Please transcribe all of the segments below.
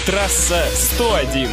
Трасса 101.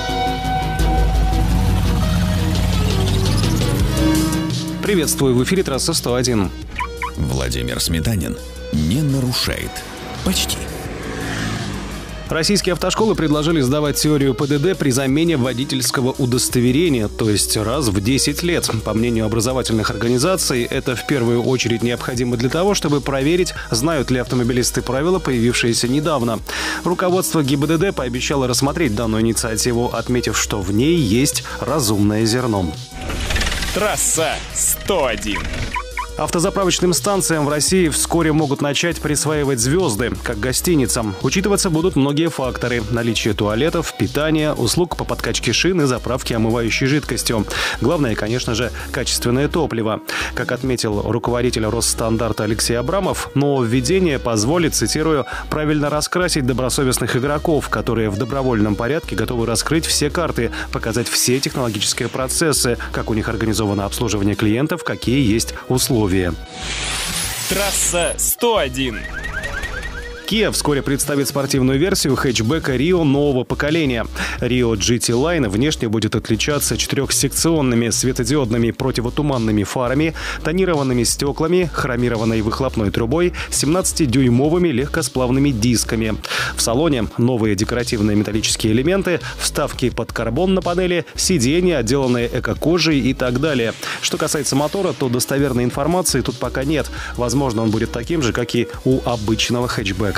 Приветствую, в эфире трасса 101. Владимир Сметанин не нарушает. Почти. Российские автошколы предложили сдавать теорию ПДД при замене водительского удостоверения, то есть раз в 10 лет. По мнению образовательных организаций, это в первую очередь необходимо для того, чтобы проверить, знают ли автомобилисты правила, появившиеся недавно. Руководство ГИБДД пообещало рассмотреть данную инициативу, отметив, что в ней есть разумное зерно. Трасса 101. Автозаправочным станциям в России вскоре могут начать присваивать звезды, как гостиницам. Учитываться будут многие факторы – наличие туалетов, питания, услуг по подкачке шин и заправке омывающей жидкостью. Главное, конечно же, качественное топливо. Как отметил руководитель Росстандарта Алексей Абрамов, нововведение позволит, цитирую, «правильно раскрасить добросовестных игроков, которые в добровольном порядке готовы раскрыть все карты, показать все технологические процессы, как у них организовано обслуживание клиентов, какие есть условия». Трасса 101. Kia вскоре представит спортивную версию хэтчбека Rio нового поколения. Rio GT Line внешне будет отличаться четырехсекционными светодиодными противотуманными фарами, тонированными стеклами, хромированной выхлопной трубой, 17-дюймовыми легкосплавными дисками. В салоне новые декоративные металлические элементы, вставки под карбон на панели, сиденья, отделанные эко-кожей и так далее. Что касается мотора, то достоверной информации тут пока нет. Возможно, он будет таким же, как и у обычного хэтчбека.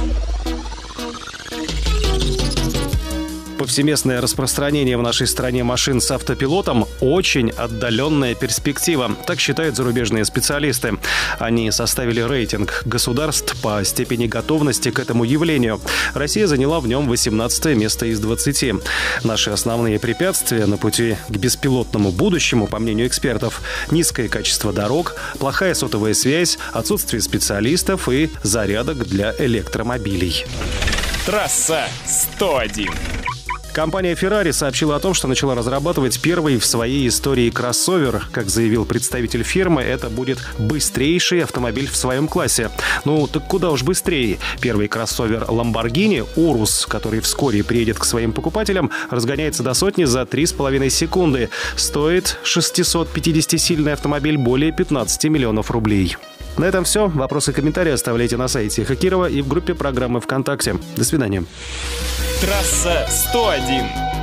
Повсеместное распространение в нашей стране машин с автопилотом – очень отдаленная перспектива, так считают зарубежные специалисты. Они составили рейтинг государств по степени готовности к этому явлению. Россия заняла в нем 18 место из 20. Наши основные препятствия на пути к беспилотному будущему, по мнению экспертов, низкое качество дорог, плохая сотовая связь, отсутствие специалистов и зарядок для электромобилей. Трасса 101. Компания Ferrari сообщила о том, что начала разрабатывать первый в своей истории кроссовер. Как заявил представитель фирмы, это будет быстрейший автомобиль в своем классе. Ну, так куда уж быстрее. Первый кроссовер Lamborghini Urus, который вскоре приедет к своим покупателям, разгоняется до сотни за 3,5 секунды. Стоит 650-сильный автомобиль более 15 миллионов рублей. На этом все. Вопросы и комментарии оставляйте на сайте Хакирова и в группе программы ВКонтакте. До свидания. Трасса 101.